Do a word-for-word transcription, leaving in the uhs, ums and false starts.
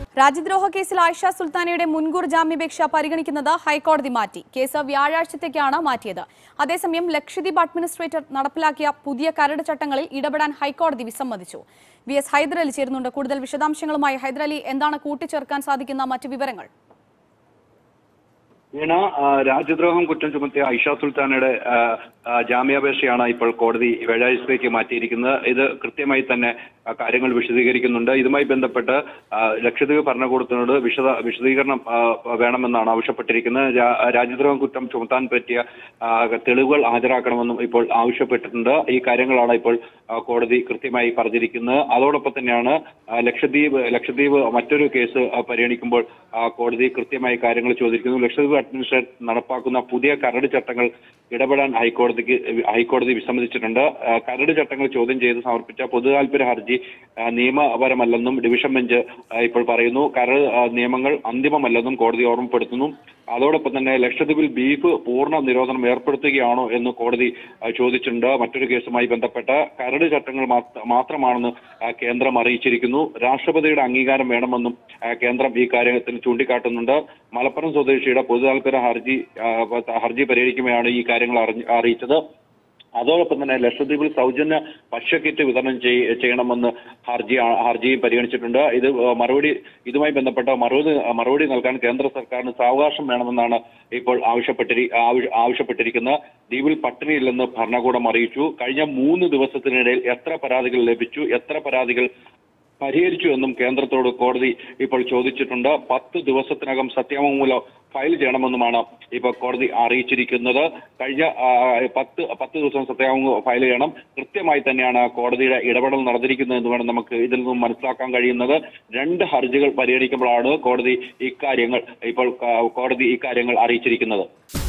രാജ്യദ്രോഹ കേസിൽ ആയിഷ സുൽത്താനയുടെ മുൻകൂർ ജാമ്യാപേക്ഷ പരിഗണിക്കുന്നത് ഹൈക്കോടതി മാറ്റി. കേസ് വ്യാഴാഴ്ചത്തേക്കാണ് മാറ്റിയത്. അതേസമയം ലക്ഷദ്വീപ് അഡ്മിനിസ്ട്രേറ്റർ നടപ്പിലാക്കിയ പുതിയ കരട് ചട്ടങ്ങളിൽ ഇടപെടാൻ ഹൈക്കോടതി വിസമ്മതിച്ചു. വി എസ് ഹൈദരലി ചേരുന്നുണ്ട്. കൂടുതൽ വിശദാംശങ്ങളുമായി ഹൈദരലി, എന്താണ് കൂട്ടിച്ചേർക്കാൻ സാധിക്കുന്ന മറ്റു വിവരങ്ങൾ? വീണ, രാജ്യദ്രോഹം കുറ്റം ചുമത്തിയ ആയിഷ സുൽത്താനയുടെ ജാമ്യാപേക്ഷയാണ് ഇപ്പോൾ കോടതി വ്യാഴാഴ്ചത്തേക്ക് മാറ്റിയിരിക്കുന്നത്. ഇത് കൃത്യമായി തന്നെ കാര്യങ്ങൾ വിശദീകരിക്കുന്നുണ്ട്. ഇതുമായി ബന്ധപ്പെട്ട് ലക്ഷദ്വീപ് ഭരണകൂടത്തിനോട് വിശദ വിശദീകരണം വേണമെന്നാണ് ആവശ്യപ്പെട്ടിരിക്കുന്നത്. രാജ്യദ്രോഹം കുറ്റം ചുമത്താൻ പറ്റിയ തെളിവുകൾ ഹാജരാക്കണമെന്നും ഇപ്പോൾ ആവശ്യപ്പെട്ടിട്ടുണ്ട്. ഈ കാര്യങ്ങളാണ് ഇപ്പോൾ കോടതി കൃത്യമായി പറഞ്ഞിരിക്കുന്നത്. അതോടൊപ്പം തന്നെയാണ് ലക്ഷദ്വീപ് ലക്ഷദ്വീപ് മറ്റൊരു കേസ് പരിഗണിക്കുമ്പോൾ കോടതി കൃത്യമായി കാര്യങ്ങൾ ചോദിക്കുന്നു. ലക്ഷദ്വീപ് അഡ്മിനിസ്ട്രേഷൻ നടപ്പാക്കുന്ന പുതിയ കരട് ചട്ടങ്ങൾ ഇടപെടാൻ ഹൈക്കോടതിക്ക് ഹൈക്കോടതി വിസമ്മതിച്ചിട്ടുണ്ട്. കരട് ചട്ടങ്ങൾ ചോദ്യം ചെയ്ത് സമർപ്പിച്ച പൊതുതാൽപര്യ ഹർജി നിയമപരമല്ലെന്നും ഡിവിഷൻ ബെഞ്ച് ഇപ്പോൾ പറയുന്നു. കരട് നിയമങ്ങൾ അന്തിമമല്ലെന്നും കോടതി ഓർമ്മപ്പെടുത്തുന്നു. അതോടൊപ്പം തന്നെ ലക്ഷദ്വീപിൽ ബീഫ് പൂർണ്ണ നിരോധനം ഏർപ്പെടുത്തുകയാണോ എന്ന് കോടതി ചോദിച്ചിട്ടുണ്ട്. മറ്റൊരു കേസുമായി ബന്ധപ്പെട്ട കരട് ചട്ടങ്ങൾ മാത്രമാണെന്ന് കേന്ദ്രം അറിയിച്ചിരിക്കുന്നു. രാഷ്ട്രപതിയുടെ അംഗീകാരം വേണമെന്നും കേന്ദ്രം ഈ കാര്യത്തിൽ ചൂണ്ടിക്കാട്ടുന്നുണ്ട്. മലപ്പുറം സ്വദേശിയുടെ പൊതുതാൽപര്യ ഹർജി ഹർജി പരിഹരിക്കുമ്പോഴാണ് ഈ കാര്യങ്ങൾ അറിയിച്ചത്. അതോടൊപ്പം തന്നെ ലക്ഷദ്വീപിൽ സൗജന്യ ഭക്ഷ്യക്കിറ്റ് വിതരണം ചെയ്യണമെന്ന് ഹർജി ഹർജിയും പരിഗണിച്ചിട്ടുണ്ട്. ഇത് മറുപടി ഇതുമായി ബന്ധപ്പെട്ട മറുപടി മറുപടി നൽകാൻ കേന്ദ്ര സർക്കാരിന് സാവകാശം വേണമെന്നാണ് ഇപ്പോൾ ആവശ്യപ്പെട്ടി ആവശ്യപ്പെട്ടിരിക്കുന്നത്. ദ്വീപിൽ പട്ടിണിയില്ലെന്ന് ഭരണകൂടം അറിയിച്ചു. കഴിഞ്ഞ മൂന്ന് ദിവസത്തിനിടയിൽ എത്ര പരാതികൾ ലഭിച്ചു, എത്ര പരാതികൾ പരിഹരിച്ചു എന്നും കേന്ദ്രത്തോട് കോടതി ഇപ്പോൾ ചോദിച്ചിട്ടുണ്ട്. പത്ത് ദിവസത്തിനകം സത്യവാങ്മൂലം ഫയൽ ചെയ്യണമെന്നുമാണ് ഇപ്പോൾ കോടതി അറിയിച്ചിരിക്കുന്നത്. കഴിഞ്ഞ പത്ത് പത്ത് ദിവസം സത്യവാങ്മൂലം ഫയൽ ചെയ്യണം. കൃത്യമായി തന്നെയാണ് കോടതിയുടെ ഇടപെടൽ നടന്നിരിക്കുന്നത് എന്ന് വേണം നമുക്ക് ഇതിൽ നിന്നും മനസ്സിലാക്കാൻ കഴിയുന്നത്. രണ്ട് ഹർജികൾ പരിഗണിക്കുമ്പോഴാണ് കോടതി ഇക്കാര്യങ്ങൾ ഇപ്പോൾ കോടതി ഇക്കാര്യങ്ങൾ അറിയിച്ചിരിക്കുന്നത്.